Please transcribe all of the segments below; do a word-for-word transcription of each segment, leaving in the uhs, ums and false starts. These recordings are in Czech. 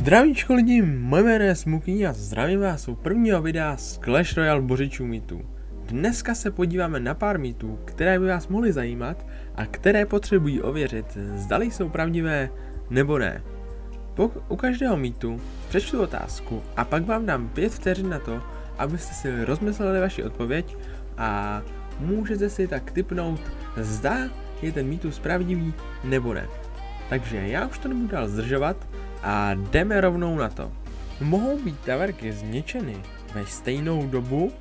Zdravíčko lidi, moje jméno je Smokey a zdravím vás u prvního videa z Clash Royale bořičů mýtů. Dneska se podíváme na pár mýtů, které by vás mohly zajímat a které potřebují ověřit, zdali jsou pravdivé nebo ne. Pok u každého mýtu přečtu otázku a pak vám dám pět vteřin na to, abyste si rozmysleli vaši odpověď a můžete si tak tipnout, zda je ten mýtus pravdivý nebo ne. Takže já už to nebudu dál zdržovat a jdeme rovnou na to. Mohou být taverky zničeny ve stejnou dobu?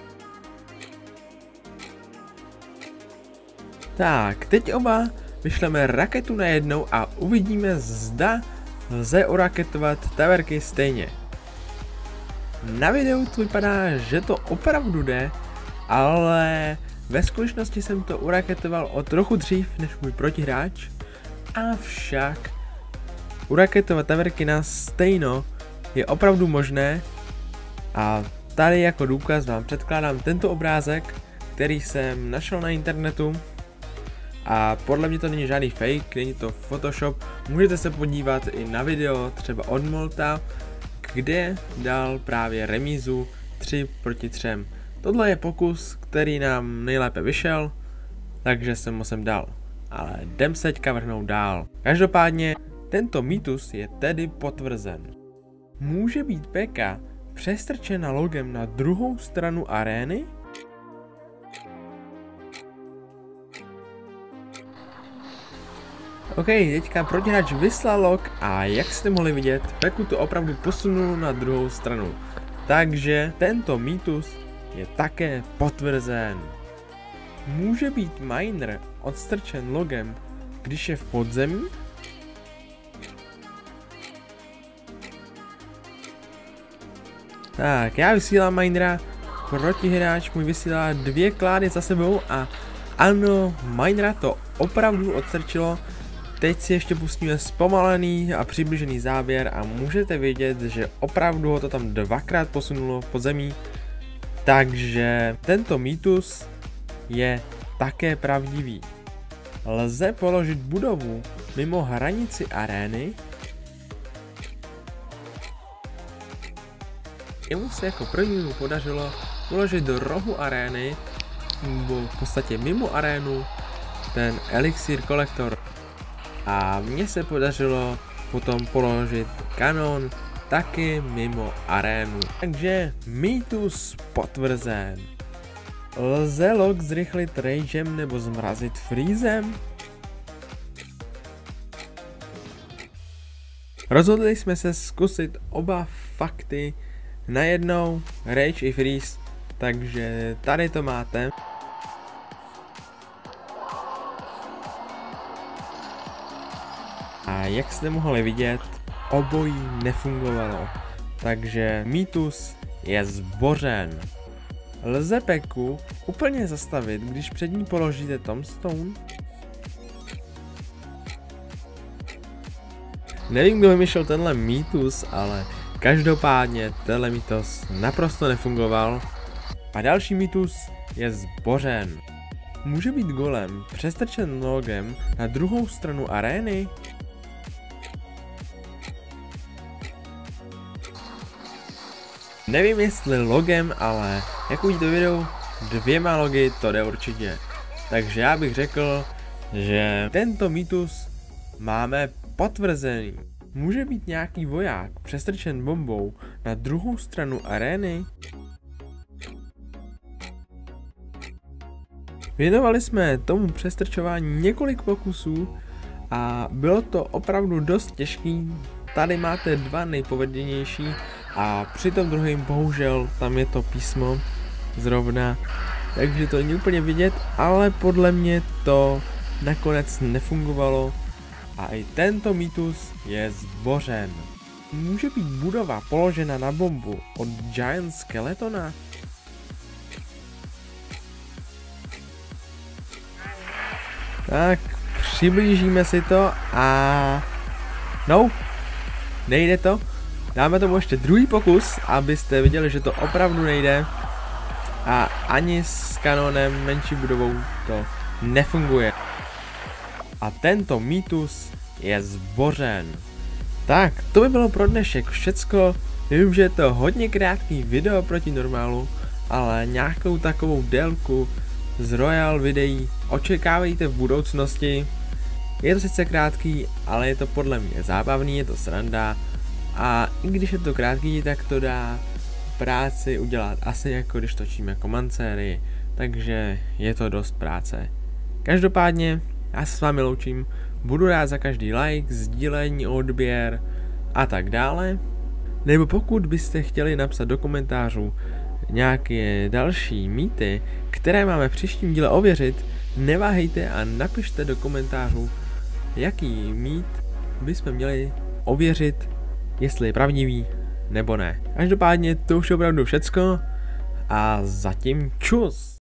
Tak, teď oba vyšleme raketu najednou a uvidíme, zda lze uraketovat taverky stejně. Na videu to vypadá, že to opravdu jde, ale ve skutečnosti jsem to uraketoval o trochu dřív než můj protihráč, avšak uraketovat taverky na stejno je opravdu možné a tady jako důkaz vám předkládám tento obrázek, který jsem našel na internetu a podle mě to není žádný fake, není to Photoshop, můžete se podívat i na video třeba od Molta, kde dal právě remízu tři proti třem. Tohle je pokus, který nám nejlépe vyšel, takže jsem ho sem dal. Ale jdem se teďka vrhnout dál. Každopádně tento mýtus je tedy potvrzen. Může být P K přestrčena logem na druhou stranu arény? OK, teďka protihráč vyslal log a jak jste mohli vidět, Peku to opravdu posunul na druhou stranu. Takže tento mýtus je také potvrzen. Může být miner odstrčen logem, když je v podzemí? Tak, já vysílám minera, protihráč můj vysílá dvě klády za sebou a ano, minera to opravdu odstrčilo. Teď si ještě pustíme zpomalený a přibližený záběr a můžete vidět, že opravdu ho to tam dvakrát posunulo v podzemí. Takže tento mýtus je také pravdivý. Lze položit budovu mimo hranici arény? Jemu se jako prvnímu podařilo položit do rohu arény, nebo v podstatě mimo arénu, ten elixir kolektor. A mně se podařilo potom položit kanon taky mimo arénu. Takže mýtus potvrzen. Lze log zrychlit ragem nebo zmrazit freezem? Rozhodli jsme se zkusit oba fakty najednou, rage i freeze, takže tady to máte. A jak jste mohli vidět, obojí nefungovalo, takže mýtus je zbořen. Lze Peku úplně zastavit, když před ní položíte tombstone? Nevím, kdo vymyšlel tenhle mýtus, ale každopádně tenhle mýtus naprosto nefungoval. A další mýtus je zbořen. Může být golem přestrčen logem na druhou stranu arény? Nevím jestli logem, ale jak uvidíte v videu, dvěma logy to jde určitě. Takže já bych řekl, že tento mýtus máme potvrzený. Může být nějaký voják přestrčen bombou na druhou stranu arény? Věnovali jsme tomu přestrčování několik pokusů a bylo to opravdu dost těžký. Tady máte dva nejpovedenější a při tom druhém bohužel tam je to písmo zrovna, takže to není úplně vidět, ale podle mě to nakonec nefungovalo a i tento mýtus je zbořen. Může být budova položena na bombu od Giant Skeletona? Tak, přiblížíme si to a no, nejde to. Dáme tomu ještě druhý pokus, abyste viděli, že to opravdu nejde. A ani s kanonem menší budovou to nefunguje. A tento mýtus je zbořen. Tak, to by bylo pro dnešek všecko. Vím, že je to hodně krátký video proti normálu, ale nějakou takovou délku z Royal videí očekávejte v budoucnosti. Je to sice krátký, ale je to podle mě zábavný, je to sranda a i když je to krátký, tak to dá práci udělat asi jako když točíme command sérii, takže je to dost práce. Každopádně, já se s vámi loučím, budu rád za každý like, sdílení, odběr a tak dále. Nebo pokud byste chtěli napsat do komentářů nějaké další mýty, které máme v příštím díle ověřit, neváhejte a napište do komentářů, jaký mýt bychom měli ověřit, jestli je pravdivý nebo ne. Každopádně to už je opravdu všecko a zatím čus!